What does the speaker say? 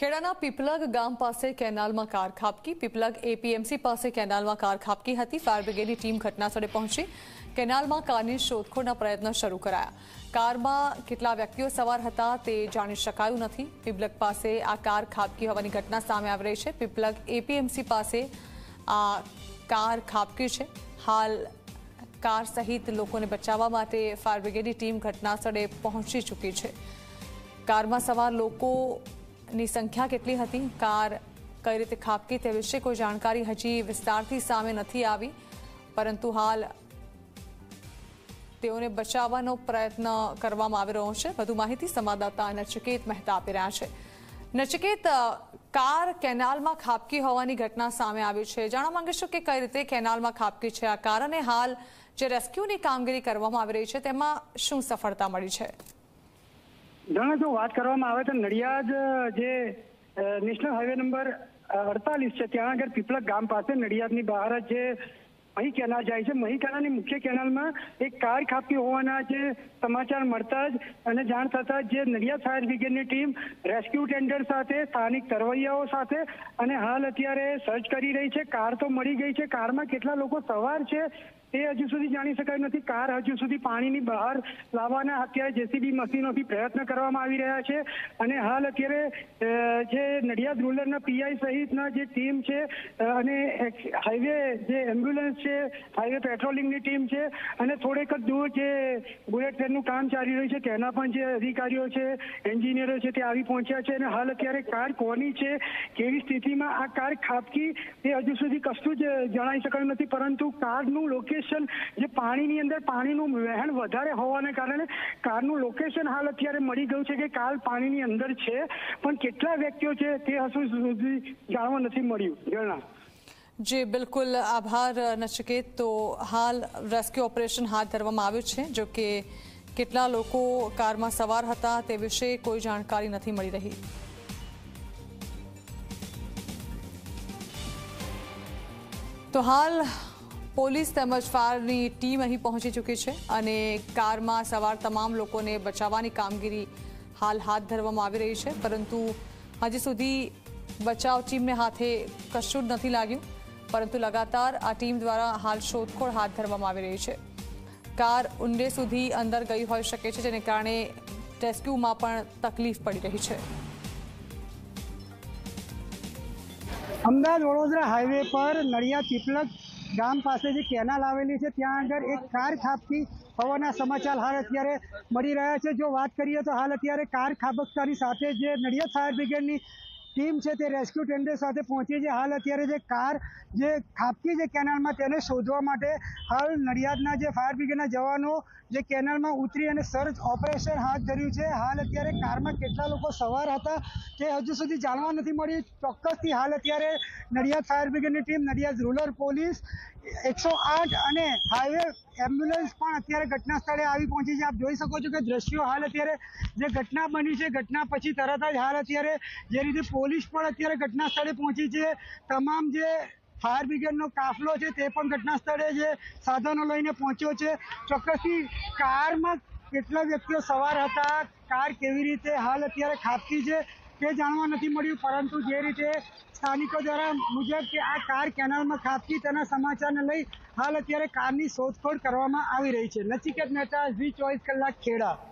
ખેડાના પીપલગ ગામ પાસે કેનાલમાં કાર ખાબકી। પીપલગ એપીએમસી પાસે કેનાલમાં કાર ખાબકી હતી। ફાયર બ્રિગેડની ટીમ ઘટનાસ્થળે પહોંચી કેનાલમાં કારની શોધખોળના પ્રયત્નો શરૂ કરાયા। કારમાં કેટલા વ્યક્તિઓ સવાર હતા તે જાણી શકાયું નથી। પીપલગ પાસે આ કાર ખાબકી હોવાની ઘટના સામે આવી રહી છે। પીપલગ એપીએમસી પાસે આ કાર ખાબકી છે। હાલ કાર સહિત લોકોને બચાવવા માટે ફાયર બ્રિગેડની ટીમ ઘટનાસ્થળે પહોંચી ચૂકી છે। કારમાં સવાર લોકોની સંખ્યા કેટલી હતી, કાર કઈ રીતે ખાબકી તે વિશે કોઈ જાણકારી હજી વિસ્તારથી સામે નથી આવી, પરંતુ હાલ તેઓને બચાવવાનો પ્રયત્ન કરવામાં આવી રહ્યો છે। વધુ માહિતી સંવાદદાતા નચિકેત મહેતા આપી રહ્યા છે। નચિકેત, કાર કેનાલમાં ખાબકી હોવાની ઘટના સામે આવી છે, જાણવા માંગીશું કે કઈ રીતે કેનાલમાં ખાબકી છે આ કાર અને હાલ જે રેસ્ક્યુની કામગીરી કરવામાં આવી રહી છે તેમાં શું સફળતા મળી છે? જાણે જો વાત કરવામાં આવે તો નડિયાદ જે નેશનલ હાઈવે નંબર 48 છે ત્યાં આગળ પીપલગ ગામ પાસે નડિયાદની બહાર જ જે મહી કેનાલ જાય છે, મહી કેનાલની મુખ્ય કેનાલમાં એક કાર ખાબકી હોવાના જે સમાચાર મળતા જ અને જાણ થતાં જે નડિયાદ ફાયર બ્રિગેડની ટીમ રેસ્ક્યુ ટેન્ડર સાથે સ્થાનિક તરવૈયાઓ સાથે અને હાલ અત્યારે સર્ચ કરી રહી છે। કાર તો મળી ગઈ છે, કારમાં કેટલા લોકો સવાર છે તે હજુ સુધી જાણી શકાયું નથી। કાર હજુ સુધી પાણીની બહાર લાવવાના અત્યારે જેસીબી મશીનોથી પ્રયત્ન કરવામાં આવી રહ્યા છે અને હાલ અત્યારે જે નડિયાદ રૂરલના પીઆઈ સહિતના જે ટીમ છે અને હાઈવે જે એમ્બ્યુલન્સ છે, હાઈવે પેટ્રોલિંગની ટીમ છે અને થોડેક જ દૂર જે બુલેટ ટ્રેનનું કામ ચાલી રહ્યું છે તેના પણ જે અધિકારીઓ છે, એન્જિનિયરો છે તે આવી પહોંચ્યા છે અને હાલ અત્યારે કાર કોની છે, કેવી સ્થિતિમાં આ કાર ખાબકી તે હજુ સુધી કશું જ જણાઈ શકાયું નથી, પરંતુ કારનું લોકેશન જે પાણીની અંદર પાણીનું વહેણ વધારે હોવાને કારણે કારનું લોકેશન હાલ અત્યારે મળી ગયું છે કે કાર પાણીની અંદર છે, પણ કેટલા વ્યક્તિઓ છે તે હજુ સુધી જાણવા નથી મળ્યું। જી બિલકુલ, આભાર નચિકેત। તો હાલ રેસ્ક્યુ ઓપરેશન હાથ ધરવામાં આવ્યું છે, જો કે કેટલા લોકો કારમાં સવાર હતા તે વિશે કોઈ જાણકારી નથી મળી રહી। તો હાલ પોલીસ તેમજ ફાયરની ટીમ અહીં પહોંચી ચૂકી છે અને કારમાં સવાર તમામ લોકોને બચાવવાની કામગીરી હાલ હાથ ધરવામાં આવી રહી છે, પરંતુ હજી સુધી બચાવ ટીમને હાથે કશું જ નથી લાગ્યું, પરંતુ લગાતાર આ ટીમ દ્વારા હાલ શોધખોળ હાથ ધરવામાં આવી રહી છે। કાર ઊંડે સુધી અંદર ગઈ હોઈ શકે છે, જેને કારણે રેસ્ક્યુમાં પણ તકલીફ પડી રહી છે। અમદાવાદ વડોદરા હાઈવે પર નડિયાદ પીપલગ ગામ પાસે જે કેનાલ આવેલી છે ત્યાં આગળ એક કાર ખાબકી હોવાના સમાચાર હાલ અત્યારે મળી રહ્યા છે। જો વાત કરીએ તો હાલ અત્યારે કાર ખાબકતાની સાથે જે નડિયાદ ફાયર બ્રિગેડની ટીમ છે તે રેસ્ક્યુ ટેન્ડર સાથે પહોંચી છે। હાલ અત્યારે જે કાર જે ખાબકી છે કેનાલમાં તેને શોધવા માટે હાલ નડિયાદના જે ફાયર બ્રિગેડના જવાનો જે કેનાલમાં ઉતરી અને સર્ચ ઓપરેશન હાથ ધર્યું છે। હાલ અત્યારે કારમાં કેટલા લોકો સવાર હતા તે હજુ સુધી જાણવા નથી મળ્યું ચોક્કસથી। હાલ અત્યારે નડિયાદ ફાયર બ્રિગેડની ટીમ, નડિયાદ રૂરલ પોલીસ, 108 અને હાઈવે એમ્બ્યુલન્સ પણ અત્યારે ઘટના સ્થળે આવી પહોંચી છે। આપ જોઈ શકો છો કે દ્રશ્યો હાલ અત્યારે જે ઘટના બની છે ઘટના પછી તરત જ હાલ અત્યારે જે રીતે પોલીસ પણ અત્યારે ઘટના સ્થળે પહોંચી છે, તમામ જે ફાયર બ્રિગેડનો કાફલો છે તે પણ ઘટના સ્થળે જે સાધનો લઈને પહોંચ્યો છે। ચોક્કસથી કારમાં કેટલા વ્યક્તિઓ સવાર હતા, કાર કેવી રીતે હાલ અત્યારે ખાબકી છે તે જાણવા નથી મળ્યું, પરંતુ જે રીતે સ્થાનિકો દ્વારા મુજબ કે આ કાર કેનાલમાં ખાબકી તેના સમાચારને લઈ હાલ અત્યારે કારની શોધખોળ કરવામાં આવી રહી છે। નચિકેત મહેતા, ઝી 24 કલાક, ખેડા।